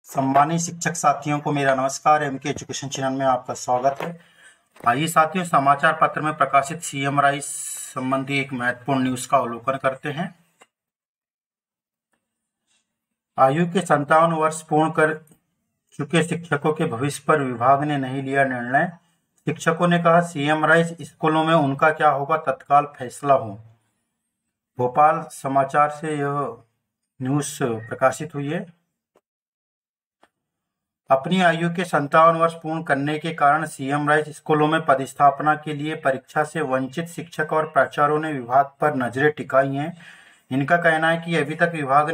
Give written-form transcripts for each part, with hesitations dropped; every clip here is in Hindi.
सम्मानित शिक्षक साथियों को मेरा नमस्कार। एमके एजुकेशन चैनल में आपका स्वागत है। आइए साथियों, समाचार पत्र में प्रकाशित सीएम राइस संबंधी एक महत्वपूर्ण न्यूज का अवलोकन करते हैं। आयु के 57 वर्ष पूर्ण कर चुके शिक्षकों के भविष्य पर विभाग ने नहीं लिया निर्णय। शिक्षकों ने कहा सीएम राइस स्कूलों में उनका क्या होगा, तत्काल फैसला हो। भोपाल समाचार से यह न्यूज प्रकाशित हुई है। अपनी आयु के 57 वर्ष पूर्ण करने के कारण सीएम राइस स्कूलों में पदस्थापना के लिए परीक्षा से वंचित शिक्षक और प्राचार्यों ने विभाग पर नजरें टिकाई हैं। इनका कहना है कि अभी तक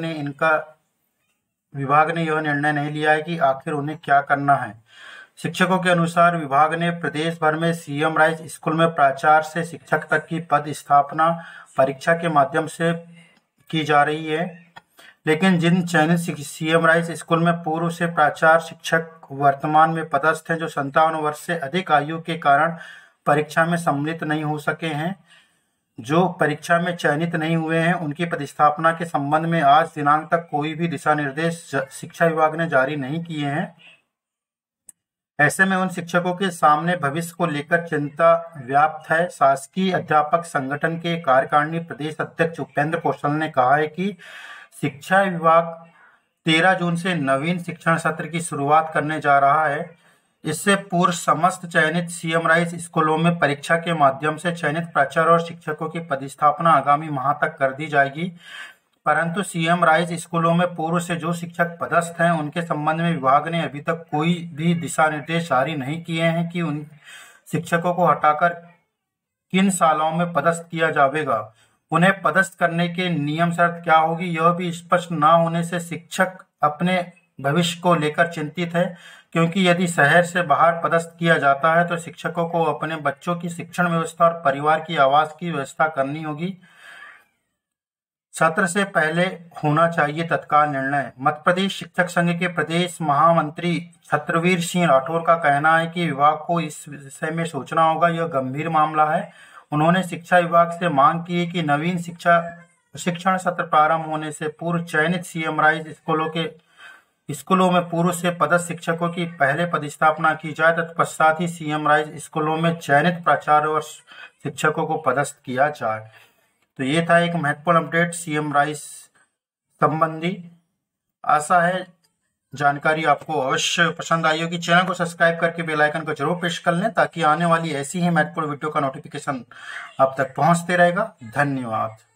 विभाग ने यह निर्णय नहीं लिया है कि आखिर उन्हें क्या करना है। शिक्षकों के अनुसार विभाग ने प्रदेश भर में सीएम राइस स्कूल में प्राचार्य से शिक्षक तक की पद स्थापना परीक्षा के माध्यम से की जा रही है, लेकिन जिन चयनित सीएम राइस स्कूल में पूर्व से प्राचार्य शिक्षक वर्तमान में पदस्थ हैं, जो 57 वर्ष से अधिक आयु के कारण परीक्षा में सम्मिलित नहीं हो सके हैं, जो परीक्षा में चयनित नहीं हुए हैं, उनकी पदस्थापना के संबंध में आज दिनांक तक कोई भी दिशा निर्देश शिक्षा विभाग ने जारी नहीं किए हैं। ऐसे में उन शिक्षकों के सामने भविष्य को लेकर चिंता व्याप्त है। शासकीय अध्यापक संगठन के कार्यकारिणी प्रदेश अध्यक्ष उपेंद्र कौशल ने कहा है कि शिक्षा विभाग 13 जून से नवीन शिक्षण सत्र की शुरुआत करने जा रहा है। इससे पूर्व समस्त चयनित सीएम राइस स्कूलों में परीक्षा के माध्यम से चयनित प्राचार्य और शिक्षकों की पदस्थापना आगामी माह तक कर दी जाएगी, परंतु सीएम राइस स्कूलों में पूर्व से जो शिक्षक पदस्थ हैं, उनके संबंध में विभाग ने अभी तक कोई भी दिशा निर्देश जारी नहीं किए हैं कि उन शिक्षकों को हटाकर किन सालों में पदस्थ किया जाएगा। उन्हें पदस्थ करने के नियम शर्त क्या होगी, यह भी स्पष्ट न होने से शिक्षक अपने भविष्य को लेकर चिंतित है, क्योंकि यदि शहर से बाहर पदस्थ किया जाता है तो शिक्षकों को अपने बच्चों की शिक्षण व्यवस्था और परिवार की आवास की व्यवस्था करनी होगी। सत्र से पहले होना चाहिए तत्काल निर्णय। मध्य प्रदेश शिक्षक संघ के प्रदेश महामंत्री छत्रवीर सिंह राठौर का कहना है कि विभाग को इस विषय में सोचना होगा, यह गंभीर मामला है। उन्होंने शिक्षा विभाग से मांग की है कि नवीन शिक्षण सत्र प्रारंभ होने से पूर्व चयनित सीएम राइस स्कूलों में पूर्व से पदस्थ शिक्षकों की पहले पदस्थापना की जाए, तत्पश्चात ही सीएम राइस स्कूलों में चयनित प्राचार्य और शिक्षकों को पदस्थ किया जाए। तो ये था एक महत्वपूर्ण अपडेट सीएम राइस संबंधी। आशा है जानकारी आपको अवश्य पसंद आई होगी। चैनल को सब्सक्राइब करके बेल आइकन को जरूर प्रेस कर लें, ताकि आने वाली ऐसी ही महत्वपूर्ण वीडियो का नोटिफिकेशन आप तक पहुंचते रहेगा। धन्यवाद।